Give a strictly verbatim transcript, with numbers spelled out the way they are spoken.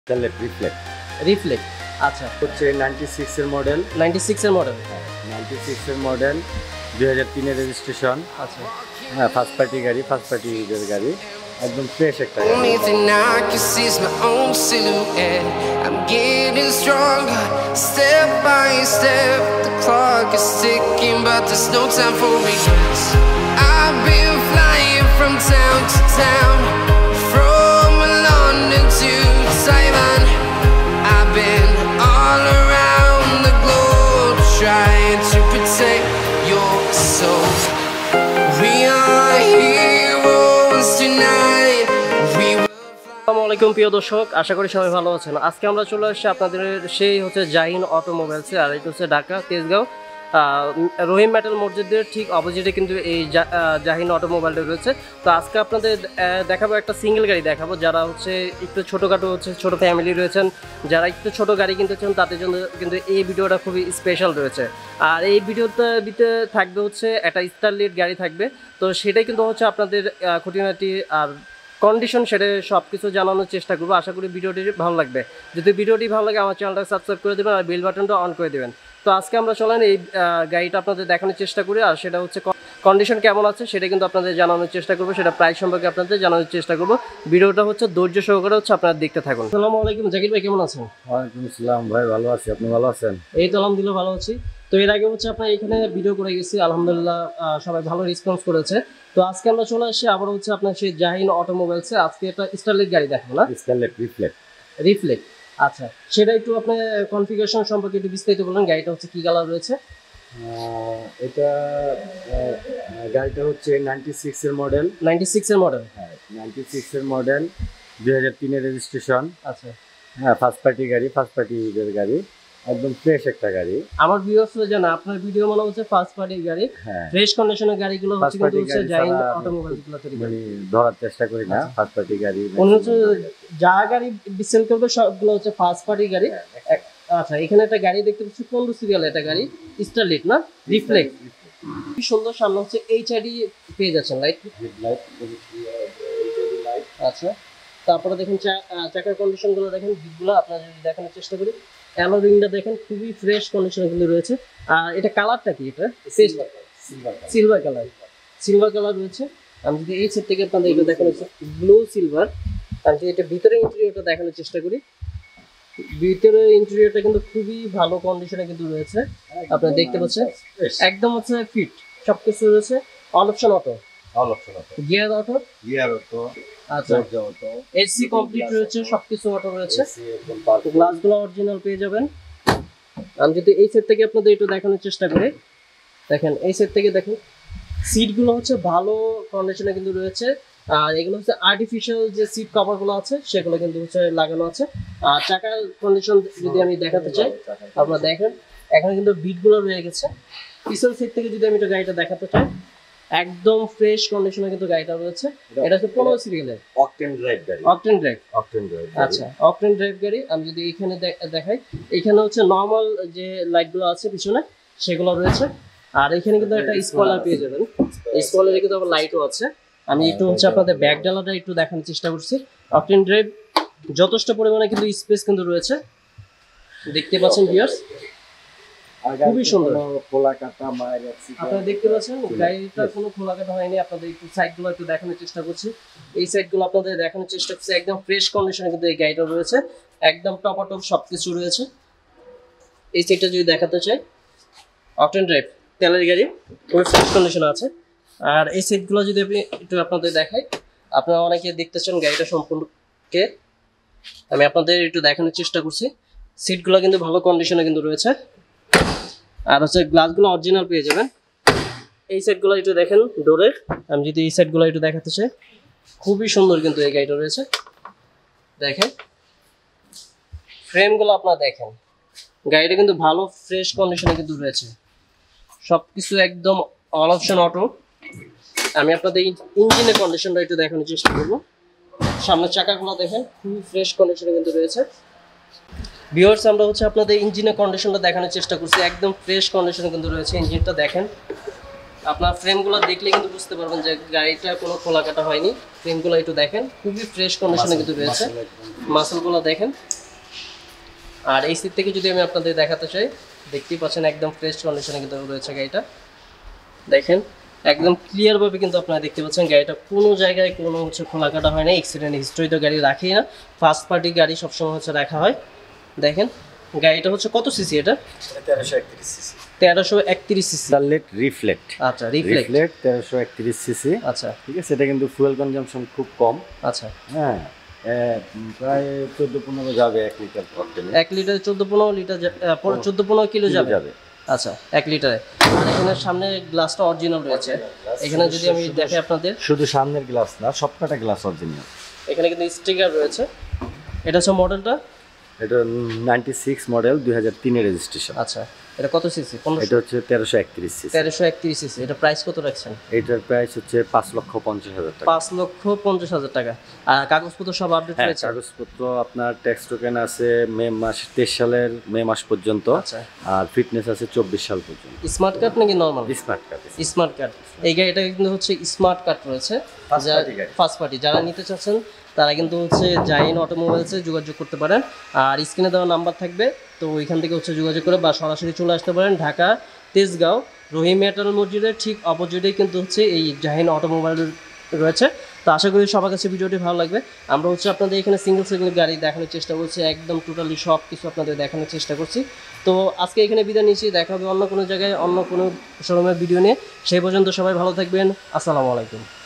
Starlet Reflet reflect আচ্ছা হচ্ছে ninety six এর মডেল নাইনটি সিক্স এর মডেল নাইনটি সিক্স এর মডেল দুই হাজার তিন এর রেজিস্ট্রেশন আচ্ছা হ্যাঁ ফার্স্ট পার্টি গাড়ি ফার্স্ট পার্টি ইউজের গাড়ি একদম ফ্রেশ একটা গাড়ি Only thing I can see is my own silhouette. I'm getting stronger, step by step. The clock is ticking, but there's no time for regrets. I've been flying from town to town, from London to Taiwan. I've been all around the globe trying to protect your soul. We are heroes tonight. We will আসসালামু আলাইকুম প্রিয় দর্শক, আশা করি সবাই ভালো আছেন। আজকে আমরা চলে আসছি আপনাদের সেই হচ্ছে জাহিন অটোমোবাইলসে, আর এটা হচ্ছে ঢাকা তেজগাঁও রহিম মেটাল মসজিদের ঠিক অপোজিটে কিন্তু এই জাহিন অটোমোবাইলটা রয়েছে। তো আজকে আপনাদের দেখাবো একটা সিঙ্গেল গাড়ি দেখাবো, যারা হচ্ছে একটু ছোটোখাটো হচ্ছে ছোটো ফ্যামিলি রয়েছেন, যারা একটু ছোটো গাড়ি কিনতে চান তাদের জন্য কিন্তু এই ভিডিওটা খুবই স্পেশাল রয়েছে। আর এই ভিডিওতে দিতে থাকবে হচ্ছে একটা স্টারলেট গাড়ি থাকবে, তো সেটাই কিন্তু হচ্ছে আপনাদের খুঁটিনাটি আর কন্ডিশন সেটা সব কিছু জানানোর চেষ্টা করবো। আশা করি ভিডিওটি ভালো লাগবে। যদি ভিডিওটি ভালো লাগে আমার চ্যানেলটা সাবস্ক্রাইব করে দেবেন আর বেল বাটনটা অন করে দেবেন। তো আজকে আমরা চলেন এই গাড়িটা আপনাদের দেখানোর চেষ্টা করি, আর সেটা হচ্ছে কন্ডিশন কেমন আছে সেটা কিন্তু আপনাদের জানানোর চেষ্টা করবো, সেটা প্রাইস সম্পর্কে আপনাদের জানানোর চেষ্টা করবো। ভিডিওটা হচ্ছে ধৈর্য সহকারে হচ্ছে আপনারা দেখতে থাকুন। আসসালামু আলাইকুম জাকির ভাই, কেমন আছেন? ওয়ালাইকুম আসসালাম ভাই, ভালো আছি, আপনি ভালো আছেন? এই তো আলহামদুলিল্লাহ ভালো আছি। তো এর আগে হচ্ছে আপনার এখানে ভিডিও করে গেছি, আলহামদুলিল্লাহ সবাই ভালো রেসপন্স করেছে। তো আজকে আমরা চলে আসছি আবার হচ্ছে আপনার সেই জাহিন অটোমোবাইলসে। আজকে একটা স্টারলেট গাড়ি দেখাবো না, স্টারলেট রিফ্লেট রিফ্লেক্ট আচ্ছা, সেটা একটু আপনি কনফিগারেশন সম্পর্কে একটু বিস্তারিত বলুন। গাড়িটা হচ্ছে কি কালার রয়েছে? এটা গাড়িটা হচ্ছে নাইনটি সিক্স এর মডেল নাইনটি সিক্স এর মডেল হ্যাঁ নাইনটি সিক্স এর মডেল দুই হাজার তিন এর রেজিস্ট্রেশন আচ্ছা হ্যাঁ ফার্স্ট পার্টি গাড়ি ফার্স্ট পার্টি ইউজের গাড়ি একদম ফ্রেশ একটা গাড়ি। আমার ভিউয়ার্স জানা আপনার ভিডিও মনে হচ্ছে ফার্স্ট পার্টি গাড়ি, হ্যাঁ ফ্রেশ কন্ডিশনের গাড়িগুলো হচ্ছে কিন্তু হচ্ছে জাহিন অটোমোবাইলসগুলো তৈরি করে, মানে ধরার চেষ্টা করি না ফার্স্ট পার্টি গাড়ি। মনে হচ্ছে যা গাড়ি সেল করবে সবগুলো হচ্ছে ফার্স্ট পার্টি গাড়ি। আচ্ছা, এখানে একটা গাড়ি দেখতে পাচ্ছি পনেরো সিরিয়াল, একটা গাড়ি স্টারলেট না রিফ্লেক্ট, কি সুন্দর। সামনে হচ্ছে এইচআইডি পেয়ে যাচ্ছেন লাইট লাইট আচ্ছা। তারপরে দেখেন চাকার কন্ডিশনগুলো দেখেন, দিকগুলো আপনারা যদি দেখানোর চেষ্টা করি, অ্যালো রিংটা দেখেন খুবই ফ্রেশ কন্ডিশনে কিন্তু রয়েছে। আর এটা কালারটা কি? এটা সিলভার কালার, সিলভার কালার রয়েছে। আমি যদি এই সেট থেকে আপনাদের এটা দেখানোর ব্লু সিলভার, আমি যদি এটা ভিতরে ইন্টেরিয়রটা দেখানোর চেষ্টা করি, ভিতরে ইন্টেরিয়রটা কিন্তু খুবই ভালো কন্ডিশনে কিন্তু রয়েছে। আপনারা দেখতে পাচ্ছেন একদম হচ্ছে ফিট, সবকিছু রয়েছে। All option auto, all option auto, gear auto, gear auto, আচ্ছা এসি কমপ্লিট রয়েছে, সবকিছু অটো রয়েছে। গ্লাসগুলো অরিজিনাল পেয়ে যাবেন। আমি যদি এই সেট থেকে আপনাদের একটু দেখানোর চেষ্টা করি, দেখেন এই সেট থেকে দেখেন সিটগুলো হচ্ছে ভালো কন্ডিশনে কিন্তু রয়েছে। আর এগুলো হচ্ছে আর্টিফিশিয়াল যে সিট কভারগুলো আছে সেগুলো কিন্তু হচ্ছে লাগানো আছে। আর চাকার কন্ডিশন যদি আমি দেখাতে চাই, আপনারা দেখেন এখানে কিন্তু বিটগুলো রয়ে গেছে। পিছন সিট থেকে যদি আমি একটু গাড়িটা দেখাতে চাই, একদম ফ্রেশ কন্ডিশনে কিন্তু গাড়িটা রয়েছে। এটা হচ্ছে পনেরো সিরিয়ালের অকটেন ড্রাইভ গাড়ি, অকটেন ড্রাইভ অকটেন ড্রাইভ আচ্ছা, অকটেন ড্রাইভ গাড়ি। আমি যদি এখানে দেখাই, এখানে হচ্ছে নর্মাল যে লাইটগুলো আছে পিছনে সেগুলো রয়েছে। আর এখানে কিন্তু একটা স্পয়লার পেয়ে যাবেন, স্পয়লারে কিন্তু আবার লাইটও আছে। আমি একটু হচ্ছে আপনাদের ব্যাক ডালাটা একটু দেখানোর চেষ্টা করছি। অকটেন ড্রাইভ যথেষ্ট পরিমাণে কিন্তু স্পেস কিন্তু রয়েছে, দেখতে পাচ্ছেন ভিউয়ার্স, খুবই সুন্দর। খোলা কাটা মায়ের আপনারা দেখতে পাচ্ছেন গাড়িটা কোনো খোলা কাটা হয়নি। আপনাদের একটু সাইডগুলো একটু দেখানোর চেষ্টা করছি, এই সাইডগুলো আপনাদের দেখানোর চেষ্টা করছি। একদম ফ্রেশ কন্ডিশনে কিন্তু এই গাড়িটা রয়েছে, একদম টপাটপ সবকিছু রয়েছে। এই সাইডটা যদি দেখাতে চাই, অকটেন ড্রাইভ তেলের গাড়ি, খুবই ফ্রেশ কন্ডিশনে আছে। আর এই সাইডগুলো যদি আপনি একটু আপনাদের দেখাই, আপনারা অনেকে দেখতেছেন গাড়িটা সম্পূর্ণকে, আমি আপনাদের একটু দেখানোর চেষ্টা করছি। সিটগুলো কিন্তু ভালো কন্ডিশনে কিন্তু রয়েছে। আর হচ্ছে গ্লাসগুলো অরিজিনাল পেয়ে যাবেন। এই সাইডগুলো একটু দেখেন ডোরের, আমি যদি এই সাইডগুলো একটু দেখাতে চাই, খুবই সুন্দর কিন্তু এই গাড়িটা রয়েছে। দেখেন ফ্রেমগুলো আপনারা দেখেন, গাড়িটা কিন্তু ভালো ফ্রেশ কন্ডিশনে কিন্তু রয়েছে, সবকিছু একদম অল অপশন অটো। আমি আপনাদের ইঞ্জিনের কন্ডিশনটা একটু দেখানোর চেষ্টা করবো। সামনের চাকাগুলো দেখেন খুবই ফ্রেশ কন্ডিশনে কিন্তু রয়েছে। ভিউয়ার্স, আমরা হচ্ছে আপনাদের ইঞ্জিনের কন্ডিশনটা দেখানোর চেষ্টা করছি, একদম ফ্রেশ কন্ডিশনে কিন্তু রয়েছে। ইঞ্জিনটা দেখেন আপনার ফ্রেমগুলো দেখলে কিন্তু বুঝতে পারবেন যে গাড়িটা কোনো খোলা কাটা হয়নি। ফ্রেমগুলো একটু দেখেন, খুবই ফ্রেশ কন্ডিশনে কিন্তু রয়েছে। মাসলগুলো দেখেন। আর এই সিট থেকে যদি আমি আপনাদের দেখাতে চাই, দেখতেই পাচ্ছেন একদম ফ্রেশ কন্ডিশনে কিন্তু রয়েছে গাড়িটা। দেখেন একদম ক্লিয়ার ভাবে কিন্তু আপনারা দেখতে পাচ্ছেন গাড়িটা কোনো জায়গায় কোনো হচ্ছে খোলা কাটা হয় না। অ্যাক্সিডেন্ট হিস্ট্রি তো গাড়ি রাখেই না, ফার্স্ট পার্টি গাড়ি সবসময় হচ্ছে রাখা হয়। দেখেন গাড়িটা হচ্ছে কত সিসি? এটা তেরোশো একত্রিশ সিসি, তেরোশো একত্রিশ সিসি। Starlet reflect. আচ্ছা, রিফ্লেক্ট তেরোশো একত্রিশ সিসি। আচ্ছা, ঠিক আছে। এটা কিন্তু ফুয়েল কনজাম্পশন খুব কম। আচ্ছা, হ্যাঁ, প্রায় চোদ্দ পনেরো যাবে এক লিটার অকটেনে। এক লিটারে চোদ্দ পনেরো লিটার চোদ্দ পনেরো কিলো যাবে। আচ্ছা, এক লিটারে। আর এখানে সামনে গ্লাসটা অরিজিনাল রয়েছে। এখানে যদি আমি দেখি আপনাদের, শুধু সামনের গ্লাস না, সবকটা গ্লাস অরিজিনাল। এখানে কিন্তু স্টিকার রয়েছে। এটা হচ্ছে মডেলটা, এটা নাইনটি সিক্স মডেল, দুই হাজার তিনের রেজিস্ট্রেশন। আচ্ছা, এটা কত সিসি? এটা হচ্ছে তেরোশো একত্রিশ সিসি। তেরোশো একত্রিশ সিসি। এটা প্রাইস কত রাখছেন? এটার প্রাইস হচ্ছে পাঁচ লক্ষ পঞ্চাশ হাজার টাকা। পাঁচ লক্ষ পঞ্চাশ হাজার টাকা। আর কাগজপত্র সব আপডেট রয়েছে? কাগজপত্র আপনার ট্যাক্স টোকেন আছে মে মাস তেইশ সালের মে মাস পর্যন্ত। আচ্ছা, আর ফিটনেস আছে চব্বিশ সাল পর্যন্ত। স্মার্ট কার্ড নাকি normal? Smart card. Smart card. এই গাড়িটা কিন্তু হচ্ছে স্মার্ট কার্ড রয়েছে, ফার্স্ট পার্টি। যারা নিতে চাচ্ছেন তারা কিন্তু হচ্ছে জাইন অটোমোবাইলসে যোগাযোগ করতে পারেন। আর স্ক্রিনে দেওয়া নাম্বার থাকবে, তো ওইখান থেকে হচ্ছে যোগাযোগ করে বা সরাসরি চলে আসতে পারেন। ঢাকা তেজগাঁও রহিম মেটাল মসজিদের ঠিক অপোজিটেই কিন্তু হচ্ছে এই জাহিন অটোমোবাইল রয়েছে। তো আশা করি সবার কাছে ভিডিওটি ভালো লাগবে। আমরা হচ্ছে আপনাদের এখানে সিঙ্গেল সিঙ্গেল গাড়ি দেখানোর চেষ্টা করছি, একদম টোটালি সব কিছু আপনাদের দেখানোর চেষ্টা করছি। তো আজকে এখানে বিদায় নিচ্ছি, দেখা হবে অন্য কোনো জায়গায় অন্য কোনো শোরুমের ভিডিও নিয়ে। সেই পর্যন্ত সবাই ভালো থাকবেন। আসসালামু আলাইকুম।